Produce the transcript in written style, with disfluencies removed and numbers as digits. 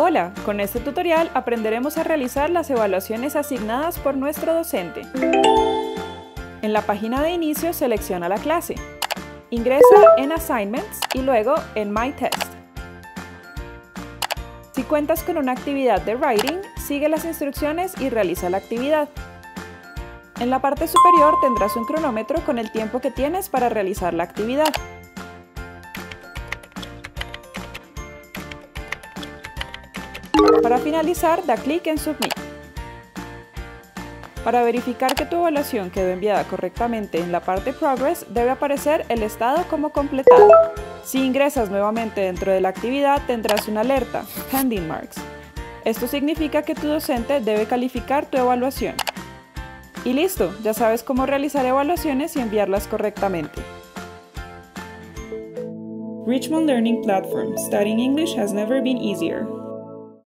Hola, con este tutorial aprenderemos a realizar las evaluaciones asignadas por nuestro docente. En la página de inicio selecciona la clase. Ingresa en Assignments y luego en My Test. Si cuentas con una actividad de Writing, sigue las instrucciones y realiza la actividad. En la parte superior tendrás un cronómetro con el tiempo que tienes para realizar la actividad. Para finalizar, da clic en Submit. Para verificar que tu evaluación quedó enviada correctamente en la parte Progress, debe aparecer el estado como completado. Si ingresas nuevamente dentro de la actividad, tendrás una alerta, Pending Marks. Esto significa que tu docente debe calificar tu evaluación. Y listo, ya sabes cómo realizar evaluaciones y enviarlas correctamente. Richmond Learning Platform. Studying English has never been easier.